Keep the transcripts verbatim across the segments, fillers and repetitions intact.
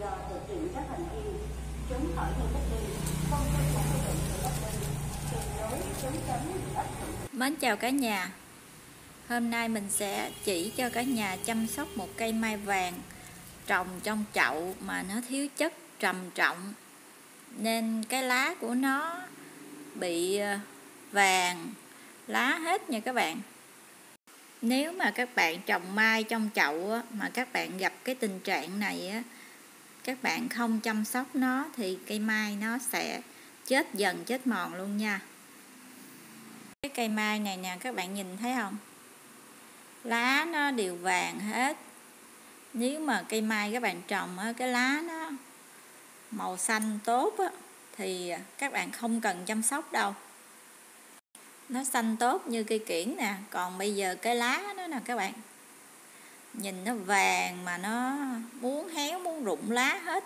do thực hiện các hành vi trốn khỏi nơi cách ly, không tuân thủ quy định về cách ly, tuyệt đối trốn tránh việc áp dụng. Mến chào cả nhà. Hôm nay mình sẽ chỉ cho cả nhà chăm sóc một cây mai vàng trồng trong chậu mà nó thiếu chất trầm trọng, nên cái lá của nó bị vàng lá hết nha các bạn. Nếu mà các bạn trồng mai trong chậu mà các bạn gặp cái tình trạng này, các bạn không chăm sóc nó thì cây mai nó sẽ chết dần chết mòn luôn nha. Cái cây mai này nè, các bạn nhìn thấy không? Lá nó đều vàng hết. Nếu mà cây mai các bạn trồng cái lá nó màu xanh tốt thì các bạn không cần chăm sóc đâu. Nó xanh tốt như cây kiểng nè. Còn bây giờ cái lá nó nè các bạn, nhìn nó vàng mà nó muốn héo, muốn rụng lá hết.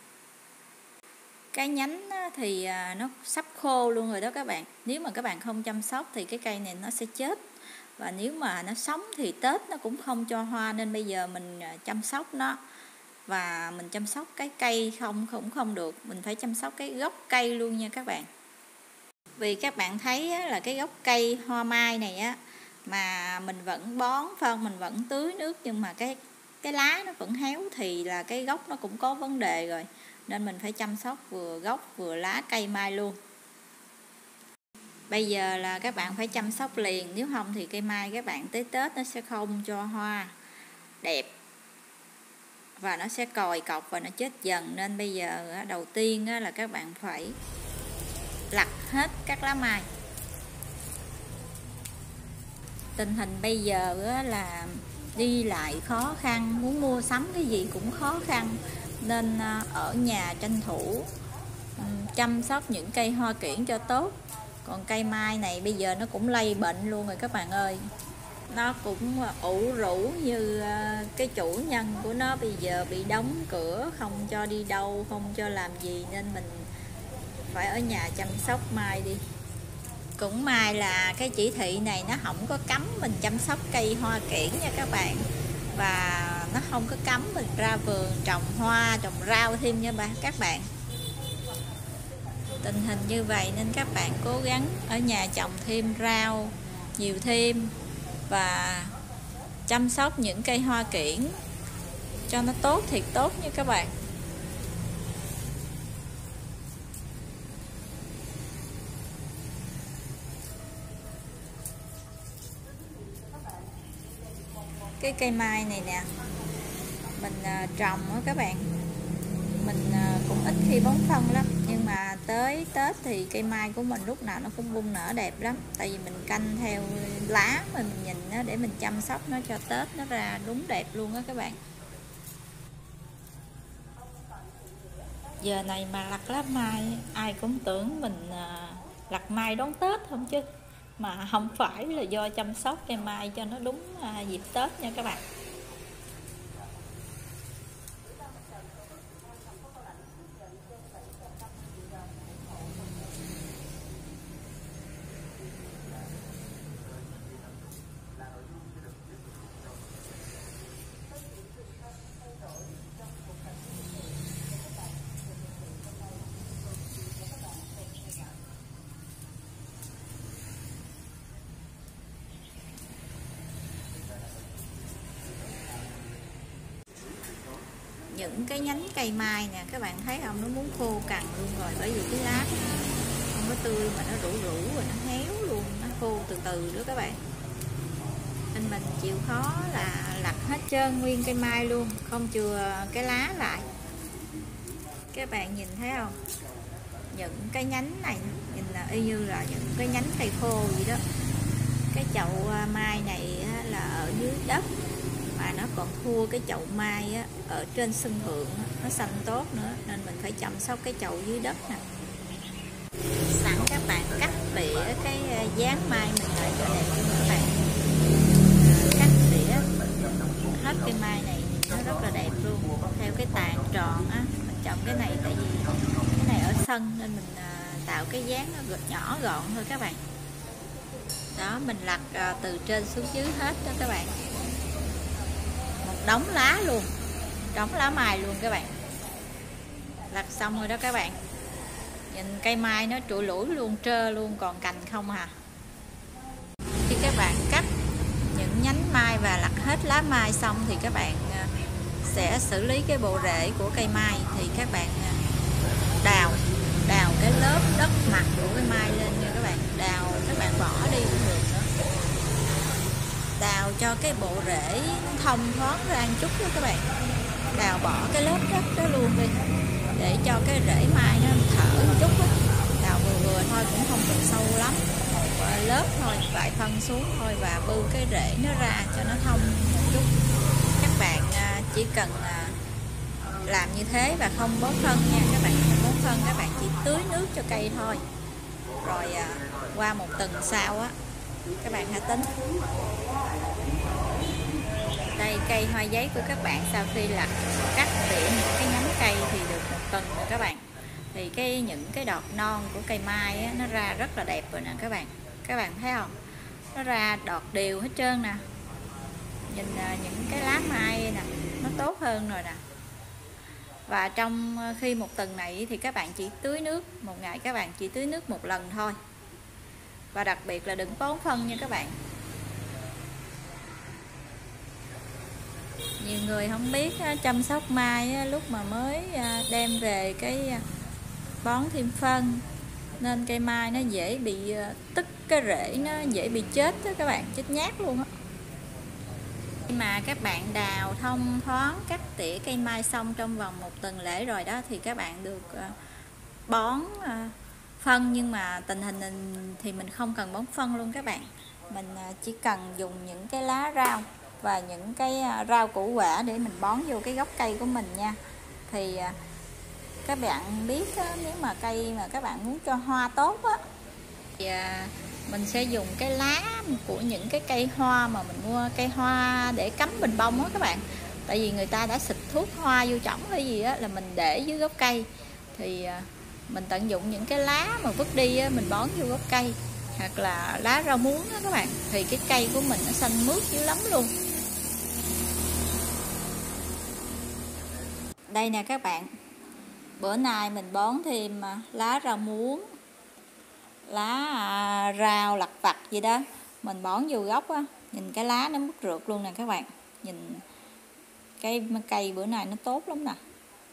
Cái nhánh thì nó sắp khô luôn rồi đó các bạn. Nếu mà các bạn không chăm sóc thì cái cây này nó sẽ chết. Và nếu mà nó sống thì Tết nó cũng không cho hoa, nên bây giờ mình chăm sóc nó. Và mình chăm sóc cái cây không cũng không được, mình phải chăm sóc cái gốc cây luôn nha các bạn. Vì các bạn thấy á, là cái gốc cây hoa mai này á, mà mình vẫn bón phân, mình vẫn tưới nước, nhưng mà cái cái lá nó vẫn héo thì là cái gốc nó cũng có vấn đề rồi. Nên mình phải chăm sóc vừa gốc vừa lá cây mai luôn. Bây giờ là các bạn phải chăm sóc liền, nếu không thì cây mai các bạn tới Tết nó sẽ không cho hoa đẹp và nó sẽ còi cọc và nó chết dần. Nên bây giờ đầu tiên là các bạn phải lặt hết các lá mai. Tình hình bây giờ là đi lại khó khăn, muốn mua sắm cái gì cũng khó khăn, nên ở nhà tranh thủ chăm sóc những cây hoa kiểng cho tốt. Còn cây mai này bây giờ nó cũng lây bệnh luôn rồi các bạn ơi. Nó cũng ủ rũ như cái chủ nhân của nó bây giờ bị đóng cửa, không cho đi đâu, không cho làm gì, nên mình phải ở nhà chăm sóc mai đi. Cũng may là cái chỉ thị này nó không có cấm mình chăm sóc cây hoa kiểng nha các bạn. Và nó không có cấm mình ra vườn trồng hoa, trồng rau thêm nha các bạn. Tình hình như vậy nên các bạn cố gắng ở nhà trồng thêm rau nhiều thêm và chăm sóc những cây hoa kiểng cho nó tốt thiệt tốt nha các bạn. Cái cây mai này nè, mình trồng á các bạn, mình cũng ít khi bón phân lắm, nhưng mà tới Tết thì cây mai của mình lúc nào nó cũng bung nở đẹp lắm. Tại vì mình canh theo lá mà mình nhìn nó để mình chăm sóc nó cho Tết nó ra đúng đẹp luôn á các bạn. Giờ này mà lặt lá mai, ai cũng tưởng mình lặt mai đón Tết không chứ, mà không phải, là do chăm sóc cây mai cho nó đúng dịp Tết nha các bạn. Những cái nhánh cây mai nè các bạn thấy không, nó muốn khô cằn luôn rồi, bởi vì cái lá không có tươi mà nó rũ rũ rồi nó héo luôn, nó khô từ từ đó các bạn. Nên mình chịu khó là lặt hết trơn nguyên cây mai luôn, không chừa cái lá lại. Các bạn nhìn thấy không, những cái nhánh này nhìn là y như là những cái nhánh cây khô vậy đó. Cái chậu mai này là ở dưới đất mà nó còn thua cái chậu mai á, ở trên sân thượng á, nó xanh tốt nữa, nên mình phải chăm sóc cái chậu dưới đất nè. Sẵn các bạn cắt tỉa cái dáng mai mình lại cho đẹp cho các bạn. Cắt tỉa hết cây mai này nó rất là đẹp luôn, theo cái tàn tròn á. Mình trồng cái này tại vì cái này ở sân nên mình tạo cái dáng nó nhỏ gọn thôi các bạn. Đó, mình lặt từ trên xuống dưới hết đó các bạn. Một đống lá luôn, đống lá mai luôn các bạn. lặt xong rồi đó các bạn. Nhìn cây mai nó trụi lủi luôn, trơ luôn, còn cành không à. Khi các bạn cắt những nhánh mai và lặt hết lá mai xong thì các bạn sẽ xử lý cái bộ rễ của cây mai. Thì các bạn đào đào cái lớp đất mặt của cái mai lên nha các bạn. Đào các bạn bỏ đi cũng được nữa. Đào cho cái bộ rễ nó thông thoáng ra một chút đó các bạn. Đào bỏ cái lớp đất đó luôn đi, để cho cái rễ mai nó thở một chút đó. Đào vừa vừa thôi, cũng không cần sâu lắm, một lớp thôi, vài phân xuống thôi, và bư cái rễ nó ra cho nó thông một chút. Các bạn chỉ cần làm như thế và không bón phân nha các bạn. Không bón phân, các bạn chỉ tưới nước cho cây thôi. Rồi qua một tuần sau á, các bạn hãy tính. Đây, cây hoa giấy của các bạn sau khi là cắt tỉa những cái nhánh cây thì được một tuần rồi các bạn. Thì cái những cái đọt non của cây mai á, nó ra rất là đẹp rồi nè các bạn. Các bạn thấy không? Nó ra đọt đều hết trơn nè. Nhìn những cái lá mai nè, nó tốt hơn rồi nè. Và trong khi một tuần này thì các bạn chỉ tưới nước, một ngày các bạn chỉ tưới nước một lần thôi. Và đặc biệt là đừng bón phân nha các bạn. Nhiều người không biết chăm sóc mai lúc mà mới đem về cái bón thêm phân, nên cây mai nó dễ bị tức, cái rễ nó dễ bị chết đó các bạn, chết nhát luôn á. Khi mà các bạn đào thông thoáng cắt tỉa cây mai xong trong vòng một tuần lễ rồi đó, thì các bạn được bón phân. Nhưng mà tình hình thì mình không cần bón phân luôn các bạn. Mình chỉ cần dùng những cái lá rau và những cái rau củ quả để mình bón vô cái gốc cây của mình nha. Thì các bạn biết á, nếu mà cây mà các bạn muốn cho hoa tốt á, thì mình sẽ dùng cái lá của những cái cây hoa mà mình mua, cây hoa để cắm bình bông á các bạn. Tại vì người ta đã xịt thuốc hoa vô trỏng hay gì á, là mình để dưới gốc cây. Thì mình tận dụng những cái lá mà vứt đi á, mình bón vô gốc cây. Hoặc là lá rau muống á các bạn. Thì cái cây của mình nó xanh mướt dữ lắm luôn. Đây nè các bạn. Bữa nay mình bón thêm lá rau muống, lá rau lặt vặt gì đó, mình bón vô gốc á. Nhìn cái lá nó mướt rượt luôn nè các bạn. Nhìn cái cây bữa nay nó tốt lắm nè.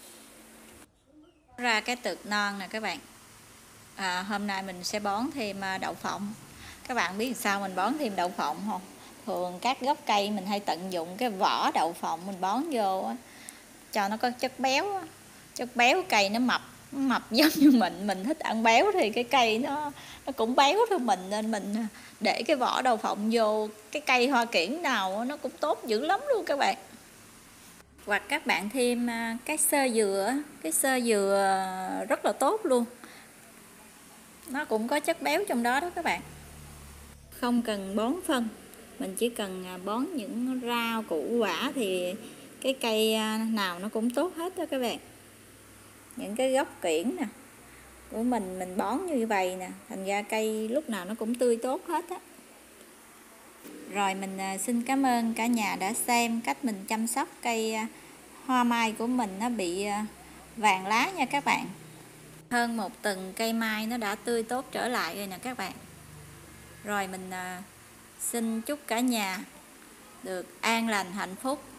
Ra cái tược non nè các bạn. À, hôm nay mình sẽ bón thêm đậu phộng. Các bạn biết sao mình bón thêm đậu phộng không? Thường các gốc cây mình hay tận dụng cái vỏ đậu phộng mình bón vô á, cho nó có chất béo á. Chất béo cây nó mập, nó mập giống như mình, mình thích ăn béo thì cái cây nó nó cũng béo thôi mình, nên mình để cái vỏ đậu phộng vô cái cây hoa kiển nào nó cũng tốt dữ lắm luôn các bạn. Hoặc các bạn thêm cái xơ dừa, cái xơ dừa rất là tốt luôn. Nó cũng có chất béo trong đó đó các bạn. Không cần bón phân, mình chỉ cần bón những rau củ quả thì cái cây nào nó cũng tốt hết đó các bạn. Những cái gốc kiển nè của mình mình bón như vậy nè, thành ra cây lúc nào nó cũng tươi tốt hết á. Rồi mình xin cảm ơn cả nhà đã xem cách mình chăm sóc cây hoa mai của mình nó bị vàng lá nha các bạn. Hơn một tuần cây mai nó đã tươi tốt trở lại rồi nè các bạn. Rồi mình xin chúc cả nhà được an lành hạnh phúc.